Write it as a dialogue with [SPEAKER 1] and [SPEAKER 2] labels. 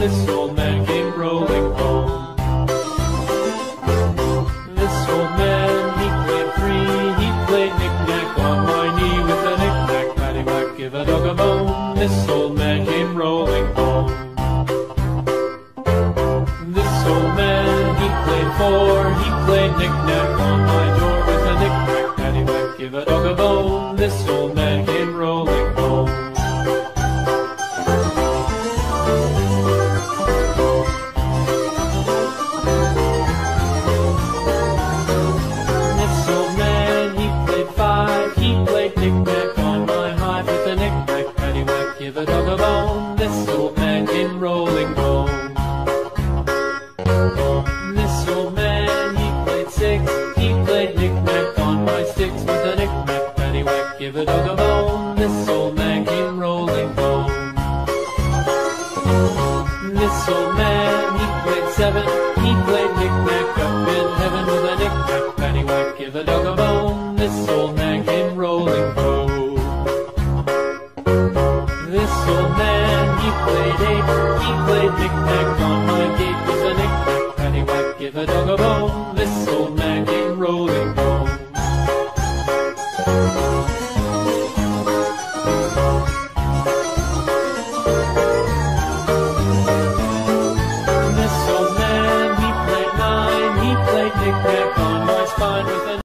[SPEAKER 1] this old man came rolling home. This old man, he played free, he played knick-knack on my knee with a knick-knack, paddywhack, give a dog a bone. This old man came rolling home. This old man, he played four, he played knick-knack on my door with a knick-knack, paddywhack, give a dog a bone. This old man came rolling home. This old man, he played five, he played knick-knack on my hive with a knick-knack, paddywhack, give a dog a bone. This old man came rolling home. This old man, he played six, he played knick-knack on my sticks with a knick-knack, paddywhack, give a dog a bone. This old man came rolling home. This old man, he played seven, he played knick-knack up in heaven with a knick-knack, paddywhack, give a dog a bone. This old man came rolling home. This old man, he played eight, he played knick-knack on my gate with a knick-knack, paddywhack, give a dog a bone. This old man came rolling home. This old man, he played nine, he played knick-knack on my spine with a